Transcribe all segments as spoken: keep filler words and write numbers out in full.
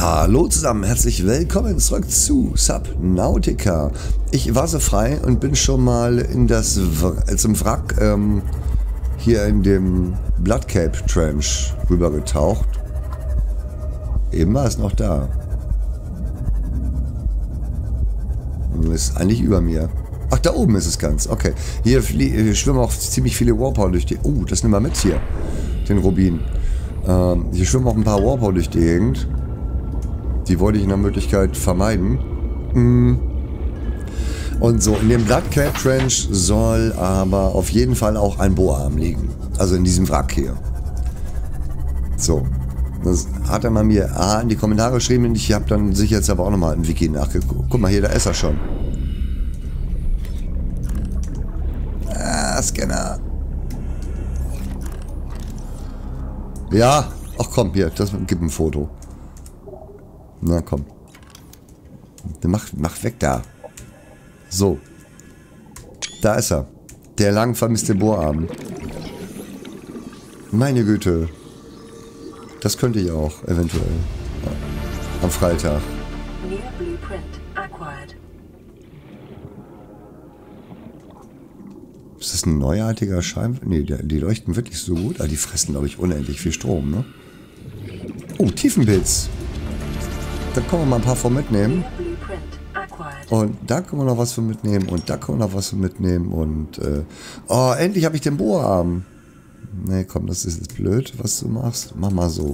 Hallo zusammen, herzlich willkommen zurück zu Subnautica. Ich war so frei und bin schon mal in das Wr zum Wrack ähm, hier in dem Blood Cape Trench rübergetaucht. Eben war es noch da. Ist eigentlich über mir. Ach, da oben ist es ganz. Okay. Hier, hier schwimmen auch ziemlich viele Warpaw durch die... Oh, das nehmen wir mit hier. Den Rubin. Ähm, hier schwimmen auch ein paar Warpaw durch die Gegend. Die wollte ich in der Möglichkeit vermeiden. Und so, in dem Blood Cape Trench soll aber auf jeden Fall auch ein Bohrarm liegen. Also in diesem Wrack hier. So. Das hat er mal mir A in die Kommentare geschrieben und ich habe dann sicher jetzt aber auch nochmal im Wiki nachgeguckt. Guck mal hier, da ist er schon. Ah, Scanner. Ja, ach komm, hier, das gib ein Foto. Na komm. Mach, mach weg da. So. Da ist er. Der lang vermisste Bohrarm. Meine Güte. Das könnte ich auch, eventuell. Ja. Am Freitag. Ist das ein neuartiger Schein? Nee, die, die leuchten wirklich so gut. Aber die fressen, glaube ich, unendlich viel Strom, ne? Oh, Tiefenpilz. Da können wir mal ein paar von mitnehmen. Und da können wir noch was von mitnehmen. Und da können wir noch was von mitnehmen. Und, äh, oh, endlich habe ich den Bohrarm. Nee, komm, das ist jetzt blöd, was du machst. Mach mal so.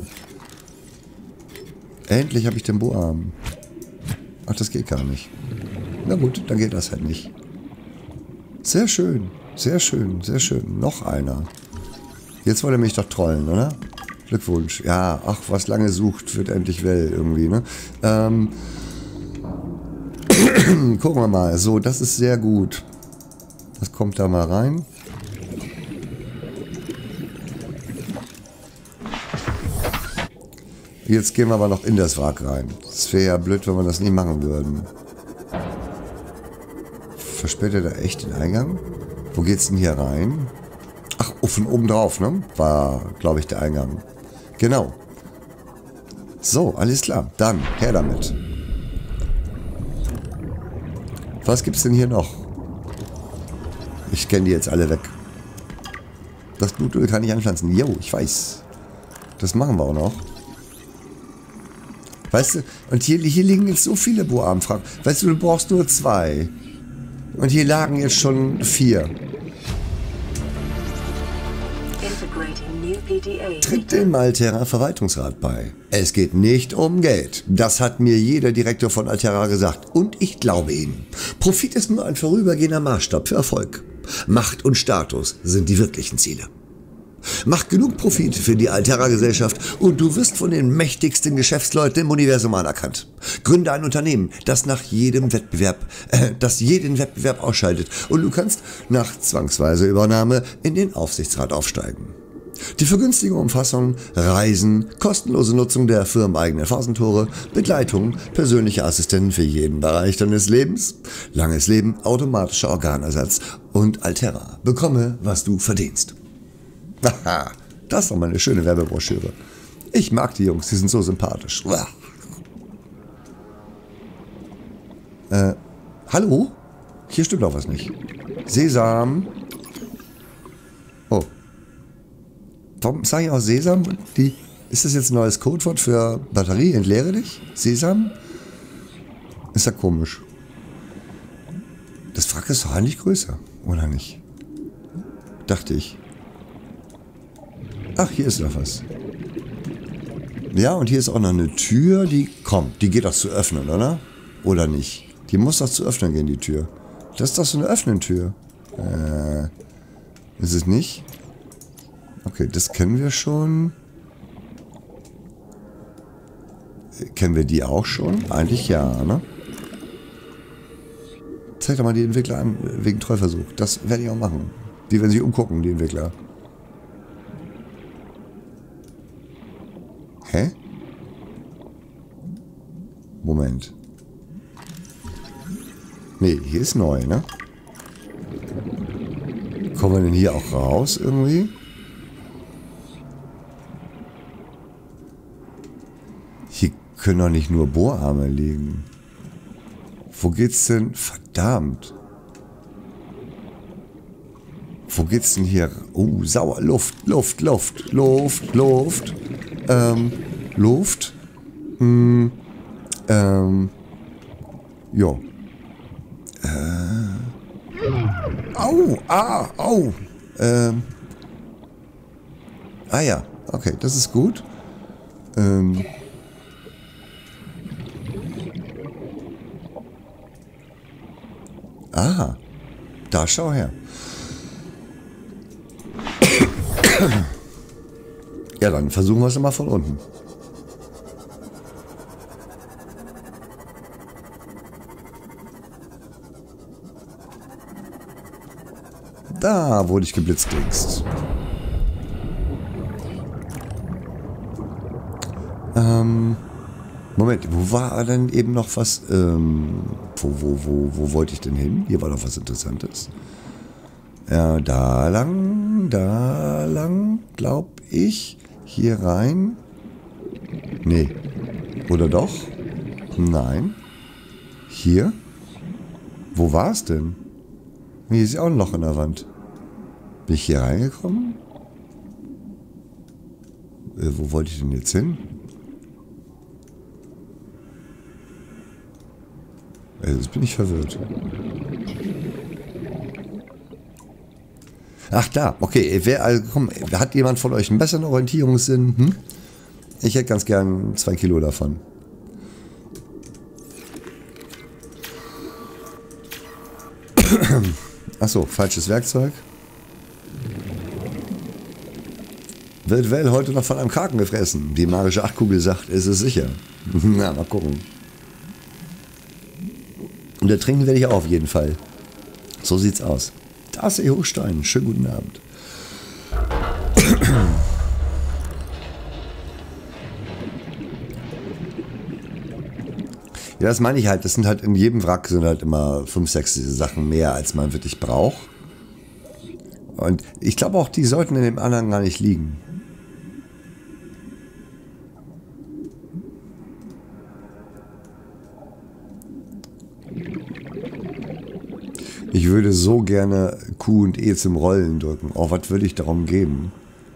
Endlich habe ich den Bohrarm. Ach, das geht gar nicht. Na gut, dann geht das halt nicht. Sehr schön, sehr schön, sehr schön. Noch einer. Jetzt wollte er mich doch trollen, oder? Glückwunsch. Ja, ach, was lange sucht, wird endlich well irgendwie, ne? Ähm, gucken wir mal. So, das ist sehr gut. Das kommt da mal rein. Jetzt gehen wir aber noch in das Wrack rein. Es wäre ja blöd, wenn wir das nicht machen würden. Versperrt er da echt den Eingang? Wo geht's denn hier rein? Ach, oh, von oben drauf, ne? War, glaube ich, der Eingang. Genau. So, alles klar. Dann, her damit. Was gibt's denn hier noch? Ich scanne die jetzt alle weg. Das Blutöl kann ich anpflanzen. Jo, ich weiß. Das machen wir auch noch. Weißt du, und hier, hier liegen jetzt so viele Bohrarmfragen. Weißt du, du brauchst nur zwei. Und hier lagen jetzt schon vier. Tritt dem Alterra Verwaltungsrat bei. Es geht nicht um Geld. Das hat mir jeder Direktor von Alterra gesagt. Und ich glaube ihnen. Profit ist nur ein vorübergehender Maßstab für Erfolg. Macht und Status sind die wirklichen Ziele. Mach genug Profit für die Alterra-Gesellschaft und du wirst von den mächtigsten Geschäftsleuten im Universum anerkannt. Gründe ein Unternehmen, das nach jedem Wettbewerb, äh, das jeden Wettbewerb ausschaltet und du kannst nach zwangsweiser Übernahme in den Aufsichtsrat aufsteigen. Die vergünstige Umfassung, Reisen, kostenlose Nutzung der firmeneigenen Phasentore, Begleitung, persönliche Assistenten für jeden Bereich deines Lebens, langes Leben, automatischer Organersatz und Alterra. Bekomme, was du verdienst. Haha, das ist doch mal eine schöne Werbebroschüre. Ich mag die Jungs, die sind so sympathisch. Äh, hallo? Hier stimmt doch was nicht. Sesam. Oh. Warum sage ich auch Sesam? Die, ist das jetzt ein neues Codewort für Batterie? Entleere dich? Sesam? Ist ja komisch. Das Wrack ist doch eigentlich größer, oder nicht? Dachte ich. Ach, hier ist noch was. Ja, und hier ist auch noch eine Tür, die kommt. Die geht doch zu öffnen, oder? Oder nicht? Die muss doch zu öffnen gehen, die Tür. Das ist doch so eine Öffnen-Tür. Äh, ist es nicht? Okay, das kennen wir schon. Kennen wir die auch schon? Eigentlich ja, ne? Zeig doch mal die Entwickler an, wegen Treuversuch. Das werde ich auch machen. Die werden sich umgucken, die Entwickler. Hä? Moment. Nee, hier ist neu, ne? Kommen wir denn hier auch raus irgendwie? Können doch nicht nur Bohrarme liegen. Wo geht's denn? Verdammt. Wo geht's denn hier? Oh, sauer. Luft, Luft, Luft, Luft, Luft. Ähm, Luft. Hm, ähm, jo. Äh. Au, ah, au. Ähm. Ah ja, okay, das ist gut. Ähm. Aha. Da schau her. Ja, dann versuchen wir es mal von unten. Da wurde ich geblitzdingst. Ähm, Moment, wo war denn eben noch was? Ähm, wo, wo, wo, wo wollte ich denn hin? Hier war doch was Interessantes. Ja, da lang, da lang, glaub ich. Hier rein. Nee. Oder doch? Nein. Hier? Wo war es denn? Hier ist ja auch ein Loch in der Wand. Bin ich hier reingekommen? Äh, wo wollte ich denn jetzt hin? Äh, jetzt bin ich verwirrt. Ach da, okay. Wer, also, komm, hat jemand von euch einen besseren Orientierungssinn? Hm? Ich hätte ganz gern zwei Kilo davon. Achso, falsches Werkzeug. Wird Well heute noch von einem Kraken gefressen? Die magische Achtkugel sagt, ist es sicher. Na, mal gucken. Und ertrinken werde ich auch auf jeden Fall. So sieht's aus. Da ist der Hochstein. Schönen guten Abend. Ja, das meine ich halt. Das sind halt in jedem Wrack sind halt immer fünf, sechs Sachen mehr, als man wirklich braucht. Und ich glaube auch, die sollten in dem anderen gar nicht liegen. Ich würde so gerne Q und E zum Rollen drücken. Oh, was würde ich darum geben?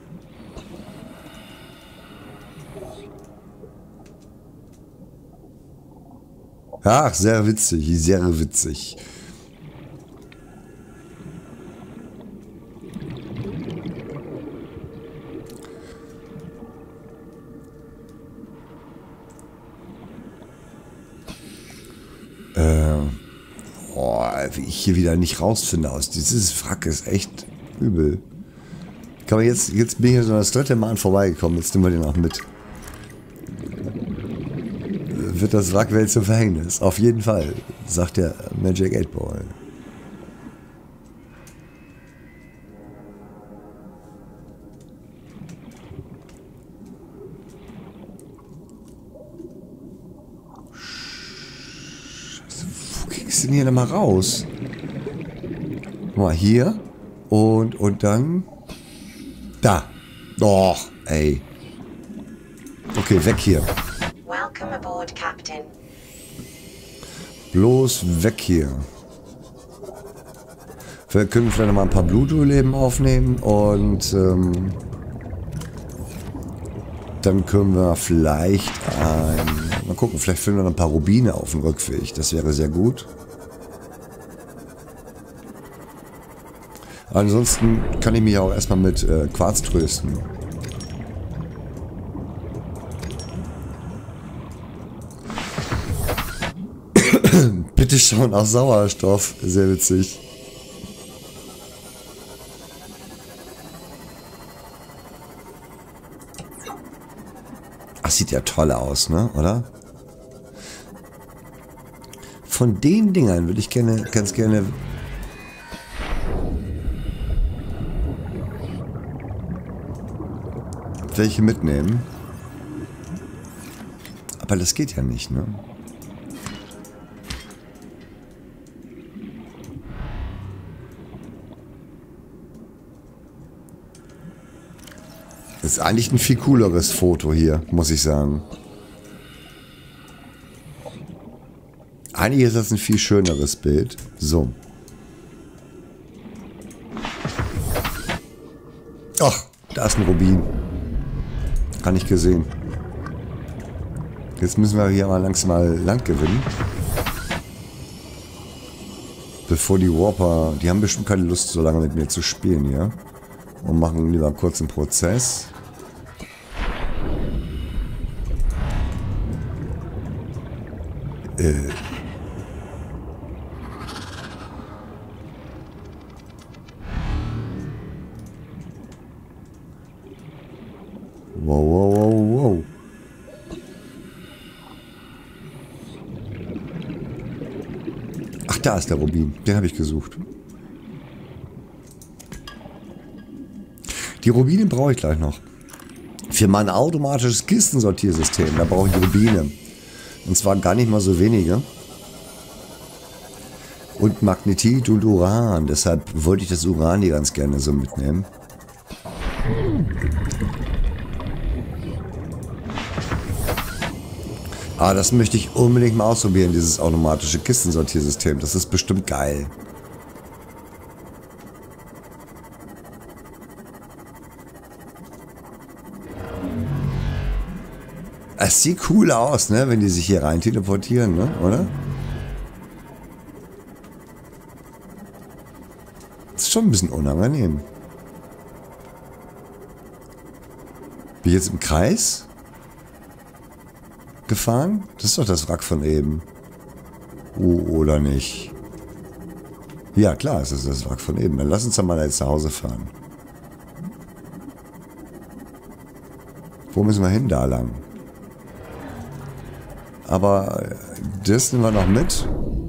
Ach, sehr witzig, sehr witzig. Äh, oh, wie ich hier wieder nicht rausfinde aus dieses Wrack ist echt übel. Kann man jetzt, jetzt bin ich hier so das dritte Mal vorbeigekommen, jetzt nehmen wir den auch mit. Wird das Wrackwelt zum Verhängnis. Auf jeden Fall, sagt der Magic eight Ball. Scheiße, wo ging es denn hier nochmal raus? Guck mal, hier. Und, und dann... Da. Doch, ey. Okay, weg hier. Welcome aboard, Captain. Bloß weg hier. Wir können vielleicht noch mal ein paar Blutölleben aufnehmen und ähm, dann können wir vielleicht ein, mal gucken, vielleicht finden wir noch ein paar Rubine auf dem Rückweg. Das wäre sehr gut. Ansonsten kann ich mich auch erstmal mit äh, Quarz trösten. Bitte schauen auf Sauerstoff. Sehr witzig. Ach, sieht ja toll aus, ne? Oder? Von den Dingern würde ich gerne, ganz gerne... welche mitnehmen. Aber das geht ja nicht, ne? Das ist eigentlich ein viel cooleres Foto hier, muss ich sagen. Eigentlich ist das ein viel schöneres Bild. So. Ach, da ist ein Rubin. Gar nicht gesehen. Jetzt müssen wir hier mal langsam mal Land gewinnen. Bevor die Warper... Die haben bestimmt keine Lust, so lange mit mir zu spielen hier. Und machen lieber kurz einen Prozess. Äh... Wow, wow, wow, wow. Ach, da ist der Rubin. Den habe ich gesucht. Die Rubine brauche ich gleich noch. Für mein automatisches Kistensortiersystem, da brauche ich Rubine. Und zwar gar nicht mal so wenige. Und Magnetit und Uran. Deshalb wollte ich das Uran hier ganz gerne so mitnehmen. Ah, das möchte ich unbedingt mal ausprobieren, dieses automatische Kistensortiersystem. Das ist bestimmt geil. Es sieht cool aus, ne, wenn die sich hier rein teleportieren, ne, oder? Das ist schon ein bisschen unangenehm. Bin ich jetzt im Kreis gefahren? Das ist doch das Wrack von eben. Oh, oder nicht? Ja, klar, es ist das Wrack von eben. Dann lass uns doch mal jetzt nach Hause fahren. Wo müssen wir hin? Da lang. Aber das nehmen wir noch mit.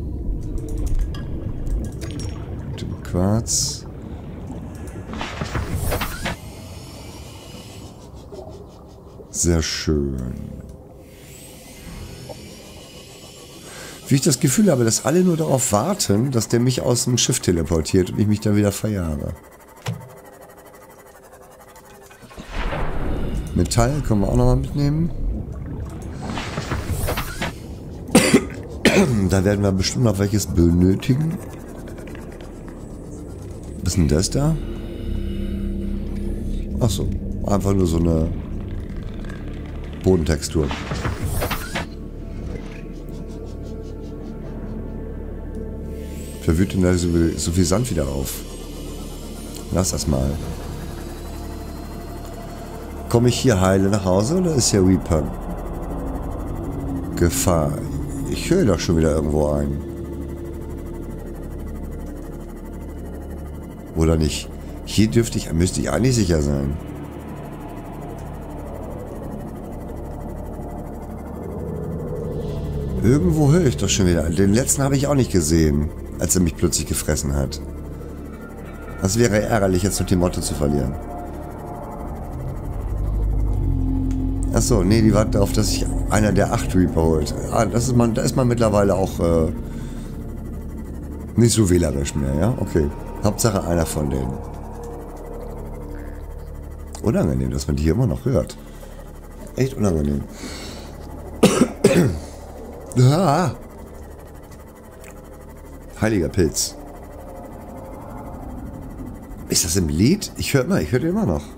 Den Quarz. Sehr schön. Wie ich das Gefühl habe, dass alle nur darauf warten, dass der mich aus dem Schiff teleportiert und ich mich dann wieder verjahre. Metall können wir auch noch mal mitnehmen. Da werden wir bestimmt noch welches benötigen. Was ist denn das da? Achso, einfach nur so eine Bodentextur. Wer wühlt denn da so, so viel Sand wieder auf? Lass das mal. Komme ich hier heile nach Hause oder ist hier Reaper? Gefahr. Ich höre doch schon wieder irgendwo ein. Oder nicht? Hier dürfte ich, müsste ich eigentlich sicher sein. Irgendwo höre ich doch schon wieder. Den letzten habe ich auch nicht gesehen, als er mich plötzlich gefressen hat. Das wäre ärgerlich, jetzt noch die Motte zu verlieren. Achso, nee, die warten darauf, dass sich einer der acht Reaper holt. Ah, das ist man, da ist man mittlerweile auch äh, nicht so wählerisch mehr, ja? Okay. Hauptsache einer von denen. Unangenehm, dass man die hier immer noch hört. Echt unangenehm. Ah. Heiliger Pilz. Ist das im Lied? Ich höre immer, ich höre den immer noch.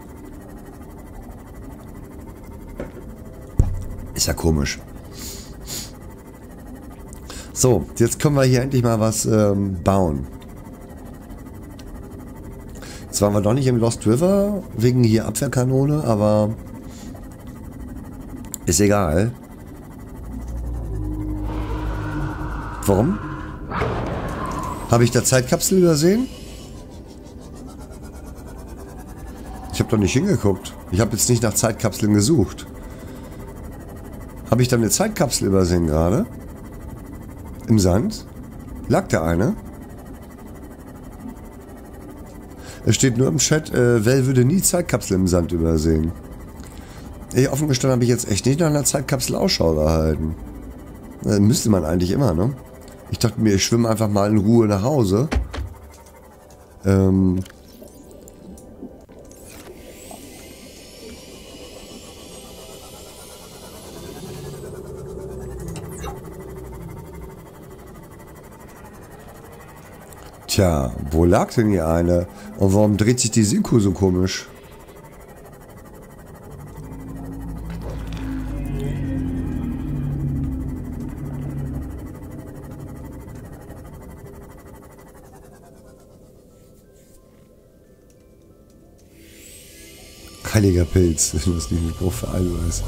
Ist ja komisch. So, jetzt können wir hier endlich mal was ähm, bauen. Jetzt waren wir doch nicht im Lost River, wegen hier Abwehrkanone, aber ist egal. Warum? Habe ich da Zeitkapsel übersehen? Ich habe doch nicht hingeguckt. Ich habe jetzt nicht nach Zeitkapseln gesucht. Habe ich da eine Zeitkapsel übersehen gerade? Im Sand? Lag da eine? Es steht nur im Chat, äh, Vel würde nie Zeitkapsel im Sand übersehen. Ey, offen gestanden habe ich jetzt echt nicht nach einer Zeitkapsel Ausschau gehalten. Äh, müsste man eigentlich immer, ne? Ich dachte mir, ich schwimme einfach mal in Ruhe nach Hause. Ähm... Tja, wo lag denn hier eine? Und warum dreht sich die Synchro so komisch? Heiliger Pilz, das ist nicht ein Spruch für Eiweiß.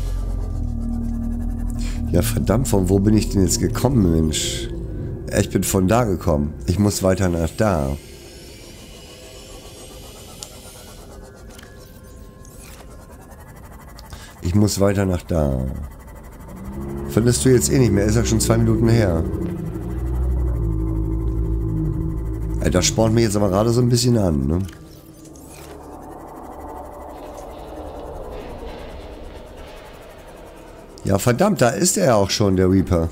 Ja, verdammt, von wo bin ich denn jetzt gekommen, Mensch? Ich bin von da gekommen. Ich muss weiter nach da. Ich muss weiter nach da. Findest du jetzt eh nicht mehr? Ist ja schon zwei Minuten her. Ey, das spornt mich jetzt aber gerade so ein bisschen an, ne? Ja, verdammt, da ist er auch schon, der Reaper.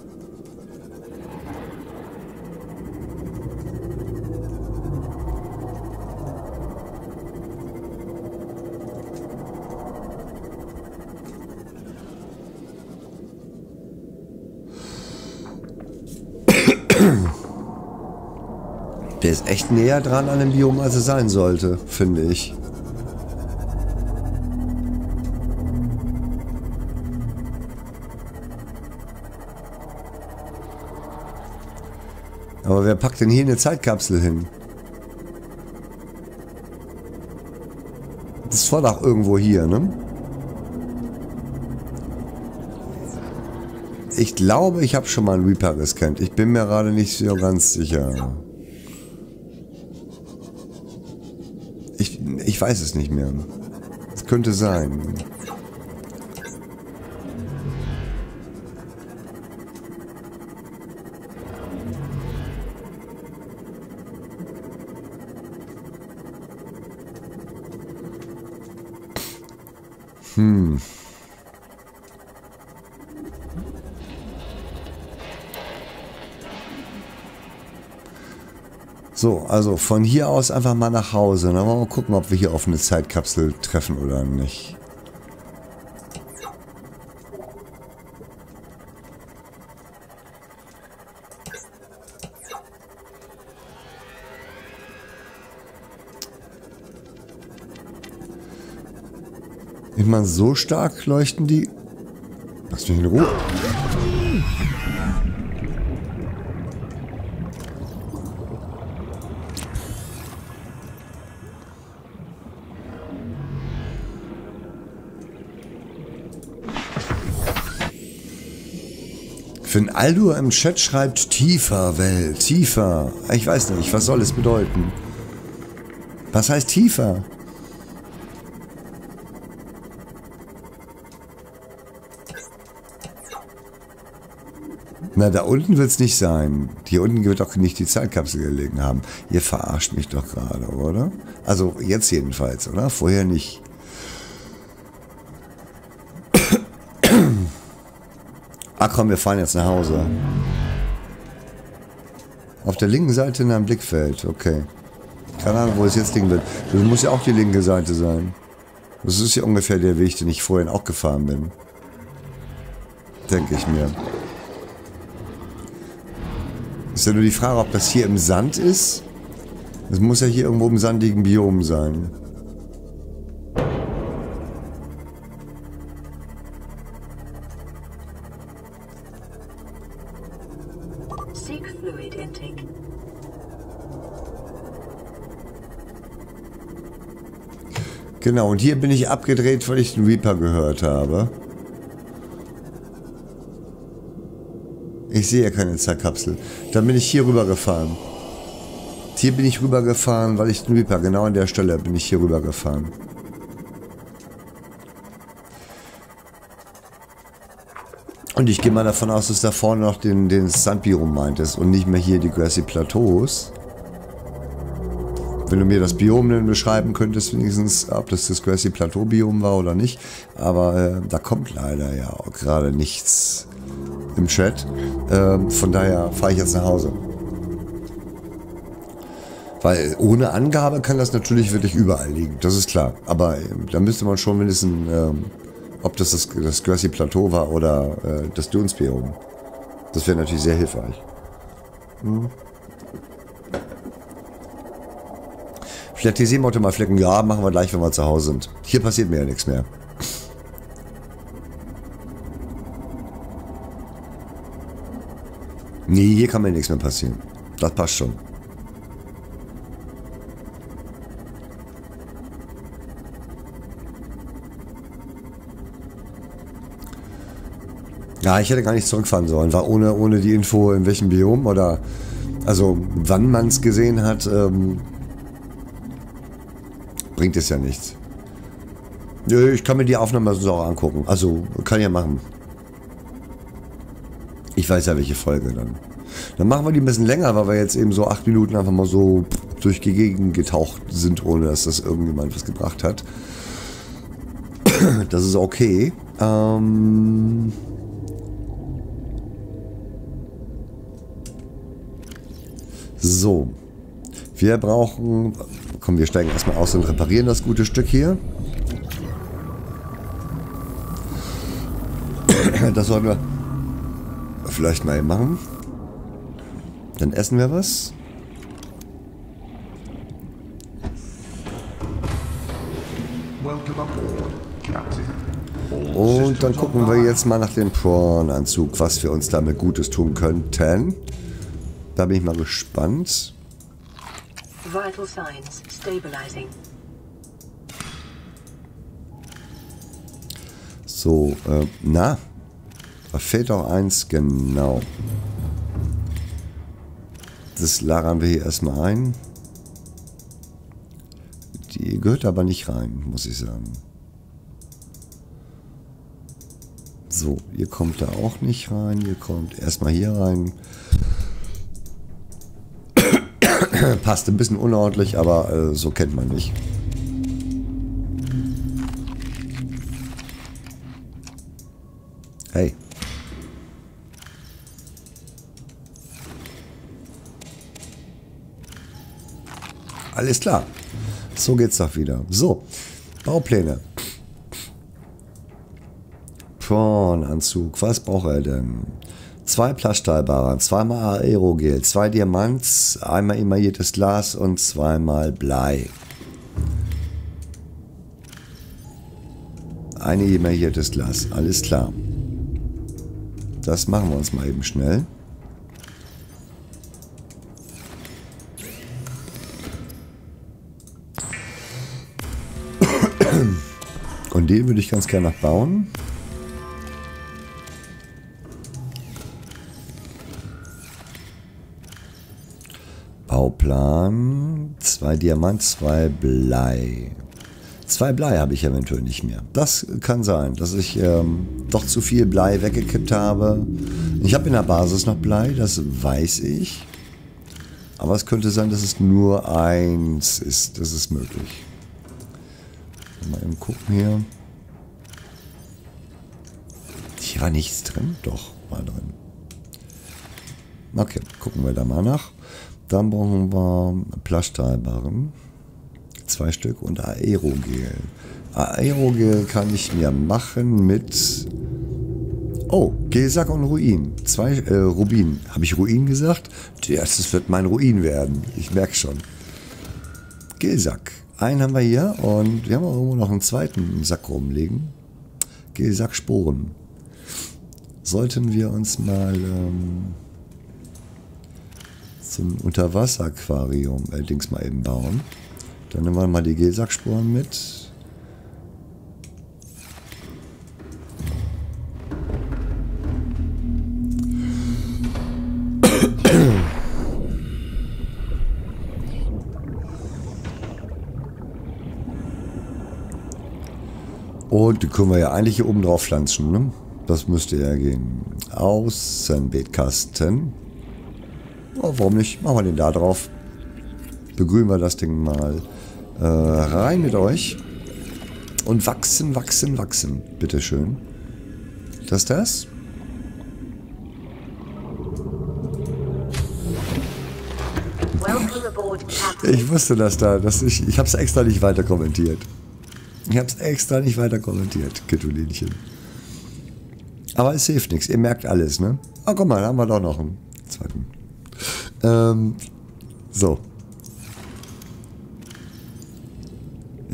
Der ist echt näher dran an dem Biom, als er sein sollte, finde ich. Aber wer packt denn hier eine Zeitkapsel hin? Das war doch irgendwo hier, ne? Ich glaube, ich habe schon mal einen Reaper gescannt. Ich bin mir gerade nicht so ganz sicher. Ich, ich weiß es nicht mehr. Es könnte sein. Hm. So, also von hier aus einfach mal nach Hause. Dann wollen wir mal gucken, ob wir hier auf eine Zeitkapsel treffen oder nicht. Ich meine, so stark leuchten die. Lass mich in Ruhe. Finn Aldur im Chat schreibt tiefer, Welt, tiefer. Ich weiß nicht, was soll es bedeuten? Was heißt tiefer? Na, da unten wird es nicht sein. Hier unten wird auch nicht die Zeitkapsel gelegen haben. Ihr verarscht mich doch gerade, oder? Also jetzt jedenfalls, oder? Vorher nicht. Ach komm, wir fahren jetzt nach Hause. Auf der linken Seite in einem Blickfeld, okay. Keine Ahnung, wo es jetzt liegen wird. Das muss ja auch die linke Seite sein. Das ist ja ungefähr der Weg, den ich vorhin auch gefahren bin. Denke ich mir. Ist ja nur die Frage, ob das hier im Sand ist. Das muss ja hier irgendwo im sandigen Biom sein. Genau, und hier bin ich abgedreht, weil ich den Reaper gehört habe. Ich sehe ja keine Zeitkapsel. Dann bin ich hier rüber gefahren. Hier bin ich rüber gefahren, weil ich den Reaper, genau an der Stelle bin ich hier rüber gefahren. Und ich gehe mal davon aus, dass da vorne noch den, den Sandbiom meintest und nicht mehr hier die Grassy Plateaus. Wenn du mir das Biom dann beschreiben könntest, wenigstens, ob das das Grassy Plateau Biom war oder nicht. Aber äh, da kommt leider ja auch gerade nichts im Chat. Ähm, von daher fahre ich jetzt nach Hause. Weil ohne Angabe kann das natürlich wirklich überall liegen. Das ist klar. Aber äh, da müsste man schon wissen, ähm, ob das das, das Grassy Plateau war oder äh, das Dunes Biom. Das wäre natürlich sehr hilfreich. Hm. Vielleicht die Seemotte mal flecken. Ja, machen wir gleich, wenn wir zu Hause sind. Hier passiert mir ja nichts mehr. Nee, hier kann mir nichts mehr passieren. Das passt schon. Ja, ich hätte gar nicht zurückfahren sollen. War ohne, ohne die Info, in welchem Biom oder... Also, wann man es gesehen hat, ähm, bringt es ja nichts. Nö, ich kann mir die Aufnahme so auch angucken. Also, kann ich ja machen. Ich weiß ja, welche Folge dann. Dann machen wir die ein bisschen länger, weil wir jetzt eben so acht Minuten einfach mal so durch die Gegend getaucht sind, ohne dass das irgendjemand was gebracht hat. Das ist okay. Ähm... So. Wir brauchen... Komm, wir steigen erstmal aus und reparieren das gute Stück hier. Das sollten wir vielleicht mal machen. Dann essen wir was. Und dann gucken wir jetzt mal nach dem Prawn-Anzug, was wir uns damit Gutes tun könnten. Da bin ich mal gespannt. Vital signs stabilizing. So, äh, na, da fehlt auch eins, genau. Das lagern wir hier erstmal ein. Die gehört aber nicht rein, muss ich sagen. So, ihr kommt da auch nicht rein. Ihr kommt erstmal hier rein. Passt ein bisschen unordentlich, aber äh, so kennt man mich. Hey. Alles klar. So geht's doch wieder. So, Baupläne. Prawn-Anzug. Was braucht er denn? Zwei Plaststahlbarren, zweimal Aerogel, zwei Diamants, einmal emailliertes Glas und zweimal Blei. Ein emailliertes Glas, alles klar. Das machen wir uns mal eben schnell. Und den würde ich ganz gerne noch bauen. Bauplan, zwei Diamant, zwei Blei. Zwei Blei habe ich eventuell nicht mehr. Das kann sein, dass ich ähm, doch zu viel Blei weggekippt habe. Ich habe in der Basis noch Blei, das weiß ich. Aber es könnte sein, dass es nur eins ist. Das ist möglich. Mal eben gucken hier. Hier war nichts drin? Doch, war drin. Okay, gucken wir da mal nach. Dann brauchen wir Plaststahlbarren. Zwei Stück und Aerogel. Aerogel kann ich mir machen mit... Oh, Gelsack und Ruin. Zwei äh, Rubin. Habe ich Ruin gesagt? Das wird mein Ruin werden. Ich merke schon. Gelsack. Einen haben wir hier und wir haben auch irgendwo noch einen zweiten Sack rumliegen. Gelsack-Sporen. Sollten wir uns mal... Ähm, zum Unterwasser-Aquarium allerdings mal eben bauen. Dann nehmen wir mal die Gelsack-Sporen mit. Und die können wir ja eigentlich hier oben drauf pflanzen, ne? Das müsste ja gehen. Außenbeetkasten. Oh, warum nicht? Machen wir den da drauf. Begrünen wir das Ding mal. Äh, rein mit euch. Und wachsen, wachsen, wachsen. Bitteschön. Das ist das? Ich wusste das da. Dass ich ich habe es extra nicht weiter kommentiert. Ich habe es extra nicht weiter kommentiert, Kittulinchen. Aber es hilft nichts. Ihr merkt alles, ne? Ah, guck mal, da haben wir doch noch einen zweiten. Ähm, so.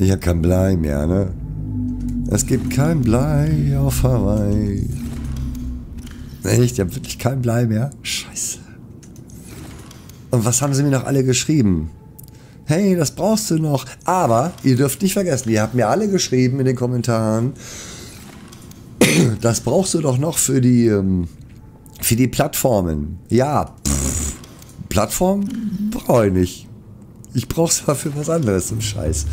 Ich habe kein Blei mehr, ne? Es gibt kein Blei auf Hawaii. Echt? Ich habe wirklich kein Blei mehr? Scheiße. Und was haben sie mir noch alle geschrieben? Hey, das brauchst du noch. Aber ihr dürft nicht vergessen, ihr habt mir alle geschrieben in den Kommentaren, das brauchst du doch noch für die, ähm, für die Plattformen. Ja, pff, Plattform brauche ich nicht. Ich brauche es mal für was anderes, so ein Scheiß.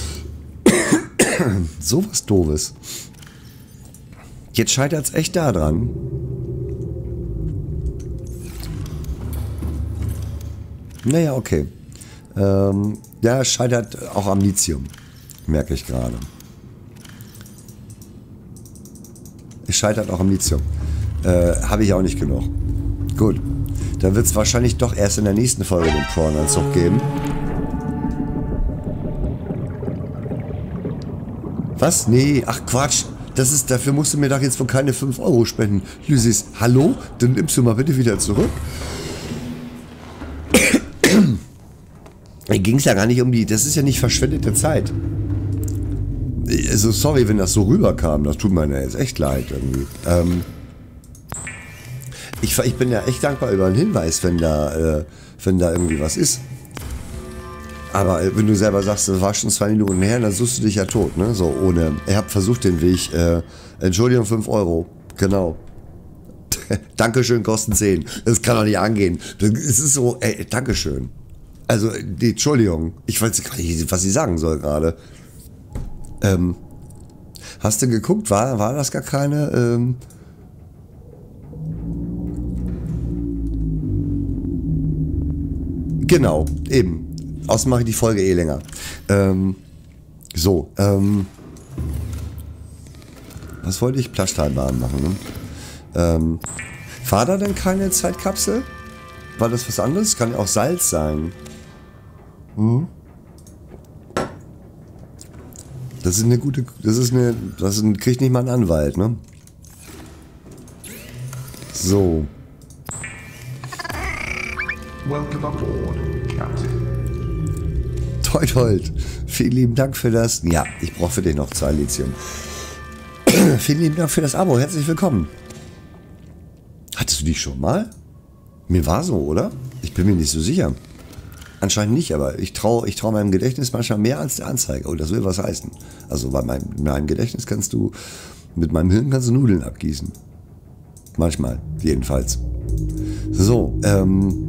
So was Doofes. Jetzt scheitert es echt da dran. Naja, okay. Ähm, ja, es scheitert auch am Lithium. Merke ich gerade. Es scheitert auch am Lithium. Äh, habe ich auch nicht genug. Gut. Dann wird es wahrscheinlich doch erst in der nächsten Folge den Prawn-Anzug geben. Was? Nee, ach Quatsch. Das ist, dafür musst du mir doch jetzt wohl keine fünf Euro spenden. Lysis, hallo? Dann nimmst du mal bitte wieder zurück. Mir ging es ja gar nicht um die, das ist ja nicht verschwendete Zeit. Also sorry, wenn das so rüberkam, das tut mir jetzt echt leid irgendwie. Ähm ich, ich bin ja echt dankbar über einen Hinweis, wenn da, äh, wenn da irgendwie was ist. Aber äh, wenn du selber sagst, das war schon zwei Minuten her, dann suchst du dich ja tot, ne? So ohne, ihr habt versucht den Weg, äh, Entschuldigung, fünf Euro, genau. Dankeschön, kosten zehn. Das kann doch nicht angehen. Das ist so, ey, Dankeschön. Also, die, Entschuldigung, ich weiß gar nicht, was ich sagen soll gerade. Ähm, hast du geguckt, war, war das gar keine, ähm, genau, eben. Außerdem mache ich die Folge eh länger. Ähm, so, ähm, was wollte ich? Plaschtalbahn machen, ne? Ähm, war da denn keine Zeitkapsel? War das was anderes? Kann ja auch Salz sein. Hm? Das ist eine gute, das ist eine, das ist, kriegt nicht mal einen Anwalt, ne? So. Welcome aboard, Captain. Teutold, vielen lieben Dank für das. Ja, ich brauche für dich noch zwei Lithium. Vielen lieben Dank für das Abo, herzlich willkommen. Hattest du die schon mal? Mir war so, oder? Ich bin mir nicht so sicher. Anscheinend nicht, aber ich traue ich trau meinem Gedächtnis manchmal mehr als der Anzeige. Oh, das will was heißen. Also bei meinem, meinem Gedächtnis kannst du, mit meinem Hirn kannst du Nudeln abgießen. Manchmal, jedenfalls. So, ähm...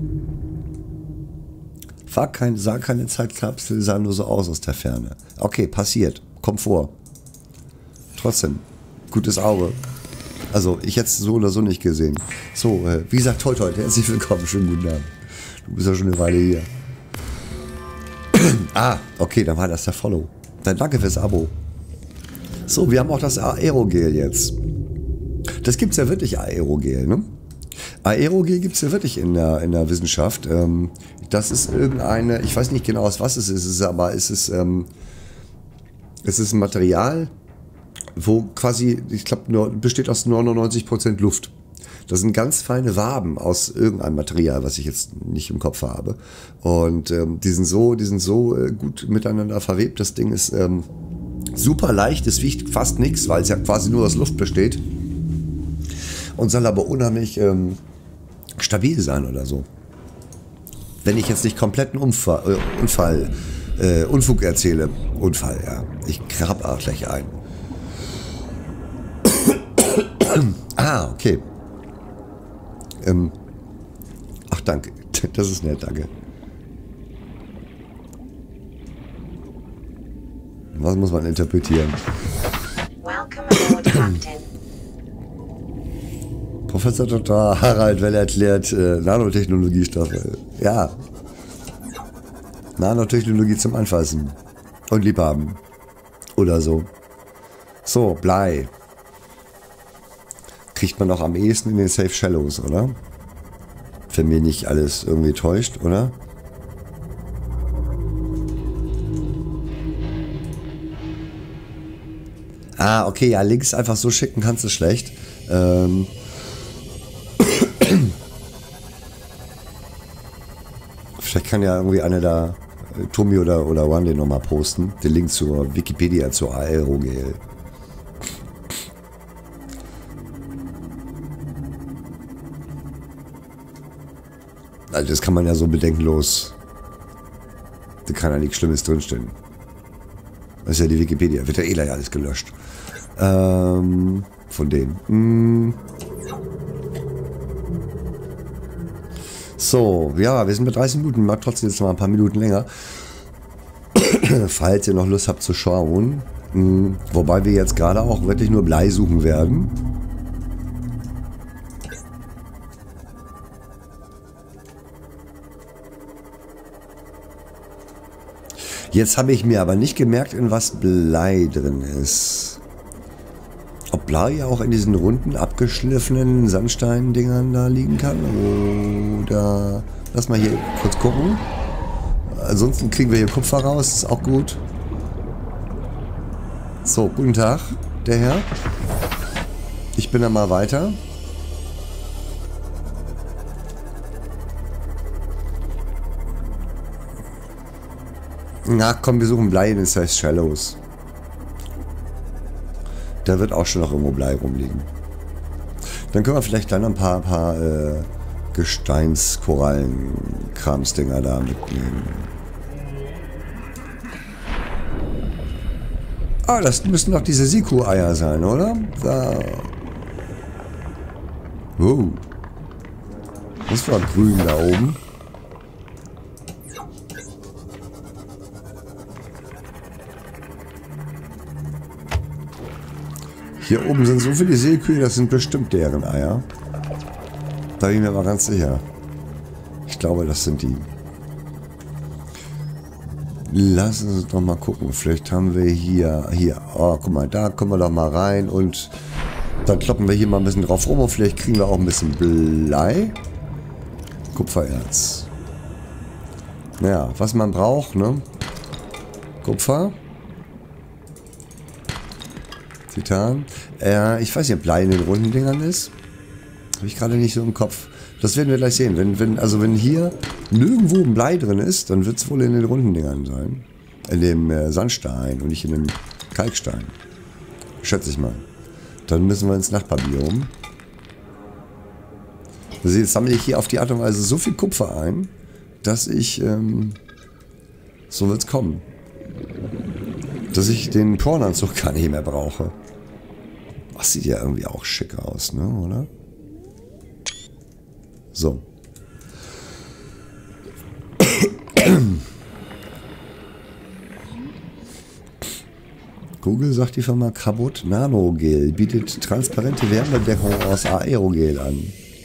War kein, sah keine Zeitkapsel, sah nur so aus aus der Ferne. Okay, passiert. Kommt vor. Trotzdem, gutes Auge. Also, ich hätte es so oder so nicht gesehen. So, äh, wie gesagt, heute, heute, herzlich willkommen, schönen guten Abend. Du bist ja schon eine Weile hier. Ah, okay, dann war das der Follow. Dann danke fürs Abo. So, wir haben auch das Aerogel jetzt. Das gibt's ja wirklich, Aerogel, ne? Aerogel gibt es ja wirklich in der, in der Wissenschaft. Ähm, das ist irgendeine, ich weiß nicht genau aus was es ist, es ist aber es ist, ähm, es ist ein Material, wo quasi, ich glaube, besteht aus neunundneunzig Prozent Luft. Das sind ganz feine Waben aus irgendeinem Material, was ich jetzt nicht im Kopf habe. Und ähm, die sind so, die sind so äh, gut miteinander verwebt. Das Ding ist ähm, super leicht, es wiegt fast nichts, weil es ja quasi nur aus Luft besteht. Und soll aber unheimlich ähm, stabil sein oder so. Wenn ich jetzt nicht kompletten Unfall, äh, Unfall äh, Unfug erzähle. Unfall, ja. Ich krab auch gleich ein. Ah, okay. Ähm. Ach, danke. Das ist nett, danke. Was muss man interpretieren? Welcome aboard, Captain. Professor Doktor Harald Well erklärt äh, Nanotechnologiestoffe. Ja. Nanotechnologie zum Anfassen. Und Liebhaben. Oder so. So, Blei. Kriegt man auch am ehesten in den Safe Shallows, oder? Wenn mir nicht alles irgendwie täuscht, oder? Ah, okay, ja, links einfach so schicken kannst du schlecht. Ähm... Vielleicht kann ja irgendwie eine da Tommy oder, oder One den nochmal posten. Den Link zur Wikipedia, zur Aerogel. Also das kann man ja so bedenkenlos. Da kann ja nichts Schlimmes drinstehen. Das ist ja die Wikipedia. Wird ja eh gleich alles gelöscht. Ähm, von denen. Hm. So, ja, wir sind bei dreißig Minuten. Mag trotzdem jetzt noch mal ein paar Minuten länger. Falls ihr noch Lust habt zu schauen. Hm. Wobei wir jetzt gerade auch wirklich nur Blei suchen werden. Jetzt habe ich mir aber nicht gemerkt, in was Blei drin ist. Ob Blei ja auch in diesen runden, abgeschliffenen Sandstein-Dingern da liegen kann. Oder... Lass mal hier kurz gucken. Ansonsten kriegen wir hier Kupfer raus. Ist auch gut. So, guten Tag, der Herr. Ich bin dann mal weiter. Na komm, wir suchen Blei in den Size Shallows. Da wird auch schon noch irgendwo Blei rumliegen. Dann können wir vielleicht gleich noch ein paar, paar äh, Gesteinskorallen-Kramsdinger da mitnehmen. Ah, das müssen doch diese Siku-Eier sein, oder? Da. Oh. Das war grün da oben. Hier oben sind so viele Seekühe, das sind bestimmt deren Eier. Da bin ich mir aber ganz sicher. Ich glaube, das sind die. Lass uns doch mal gucken. Vielleicht haben wir hier, hier, oh, guck mal, da kommen wir doch mal rein und dann kloppen wir hier mal ein bisschen drauf rum und vielleicht kriegen wir auch ein bisschen Blei. Kupfererz. Naja, was man braucht, ne? Kupfer. Titan. Äh, ich weiß nicht, ob Blei in den runden Dingern ist. Habe ich gerade nicht so im Kopf. Das werden wir gleich sehen. Wenn, wenn, also wenn hier nirgendwo ein Blei drin ist, dann wird es wohl in den runden Dingern sein. In dem äh, Sandstein und nicht in dem Kalkstein. Schätze ich mal. Dann müssen wir ins Nachbarbiom. Also jetzt sammle ich hier auf die Art und Weise so viel Kupfer ein, dass ich, ähm, so wird es kommen. Dass ich den Pornanzug gar nicht mehr brauche. Das sieht ja irgendwie auch schick aus, ne, oder? So. Google sagt, die Firma Cabot Nanogel bietet transparente Wärmedeckung aus Aerogel an.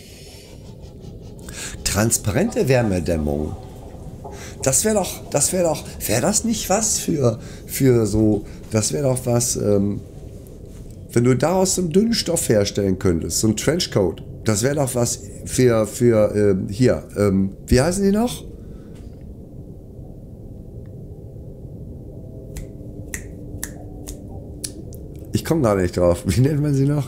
Transparente Wärmedämmung. Das wäre doch, das wäre doch, wäre das nicht was für, für so, das wäre doch was, ähm, wenn du daraus so einen dünnen Stoff herstellen könntest, so ein Trenchcoat, das wäre doch was für, für, ähm, hier, ähm, wie heißen die noch? Ich komme gerade nicht drauf. Wie nennt man sie noch?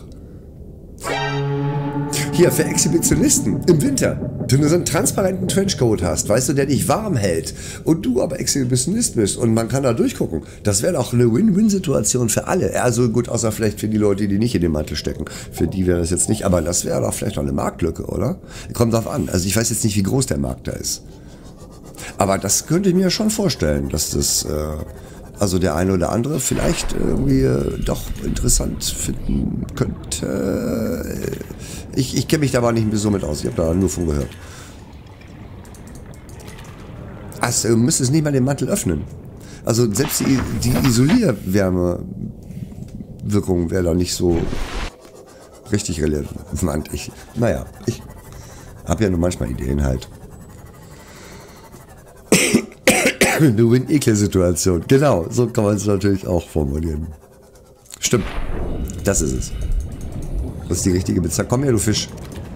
Hier, für Exhibitionisten im Winter. Wenn du so einen transparenten Trenchcoat hast, weißt du, der dich warm hält und du aber Exhibitionist bist und man kann da durchgucken, das wäre doch eine Win-Win-Situation für alle. Also gut, außer vielleicht für die Leute, die nicht in den Mantel stecken. Für die wäre das jetzt nicht, aber das wäre doch vielleicht noch eine Marktlücke, oder? Kommt drauf an. Also ich weiß jetzt nicht, wie groß der Markt da ist. Aber das könnte ich mir schon vorstellen, dass das... Äh, also der eine oder andere vielleicht irgendwie äh, doch interessant finden könnte. Ich, ich kenne mich da aber nicht so mit aus. Ich habe da nur von gehört. Also, du müsstest nicht mal den Mantel öffnen. Also selbst die, die Isolierwärmewirkung wäre da nicht so richtig relevant. Ich, naja, ich habe ja nur manchmal Ideen halt. Eine Win-Ekel-Situation. Genau, so kann man es natürlich auch formulieren. Stimmt. Das ist es. Das ist die richtige Bezeichnung. Komm her, du Fisch.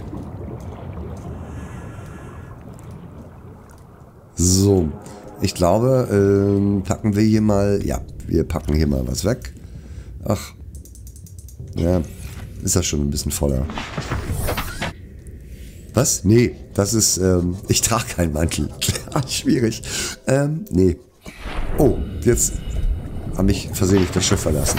So. Ich glaube, ähm, packen wir hier mal... Ja, wir packen hier mal was weg. Ach. Ja, ist das schon ein bisschen voller. Was? Nee, das ist, ähm, ich trage keinen Mantel. Schwierig. Ähm, nee. Oh, jetzt habe ich versehentlich das Schiff verlassen.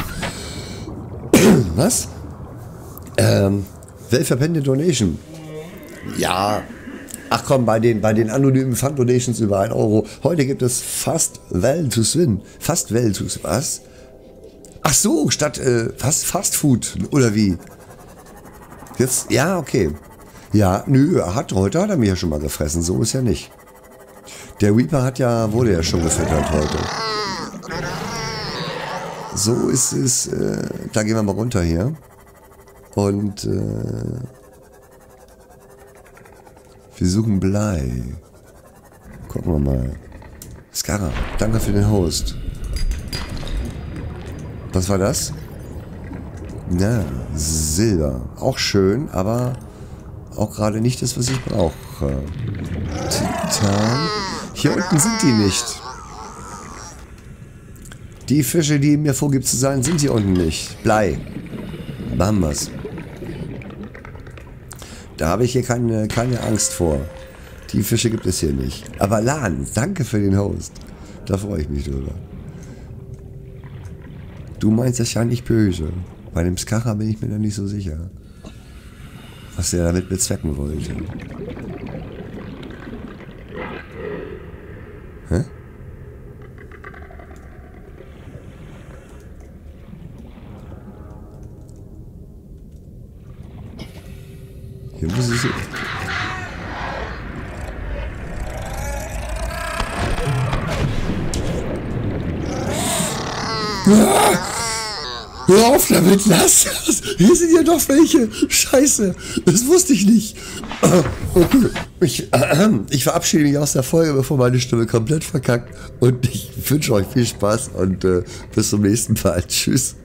Was? Ähm, Weltverbände Donation. Ja. Ach komm, bei den, bei den anonymen Fund-Donations über ein Euro. Heute gibt es fast well to swim. Fast well to swim. Was? Ach so, statt, äh, was? Fast Food. Oder wie? Jetzt, ja, okay. Ja, nö, er hat, heute hat er mich ja schon mal gefressen. So ist ja nicht. Der Reaper hat ja, wurde ja schon gefüttert heute. So ist es, äh, da gehen wir mal runter hier. Und, äh, wir suchen Blei. Gucken wir mal. Skara, danke für den Host. Was war das? Na, Silber. Auch schön, aber auch gerade nicht das, was ich brauche. Titan. Hier unten sind die nicht. Die Fische, die mir vorgibt zu sein, sind hier unten nicht. Blei. Bambas. Da habe ich hier keine, keine Angst vor. Die Fische gibt es hier nicht. Aber Lan, danke für den Host. Da freue ich mich drüber. Du meinst das ja nicht böse. Bei dem Skara bin ich mir da nicht so sicher, was er damit bezwecken wollte. Hä? Hier muss ich... Ah! Hör auf damit, lass das! Hier sind ja doch welche! Scheiße! Das wusste ich nicht! Okay. Ich, äh, ich verabschiede mich aus der Folge, bevor meine Stimme komplett verkackt. Und ich wünsche euch viel Spaß und äh, bis zum nächsten Mal. Tschüss!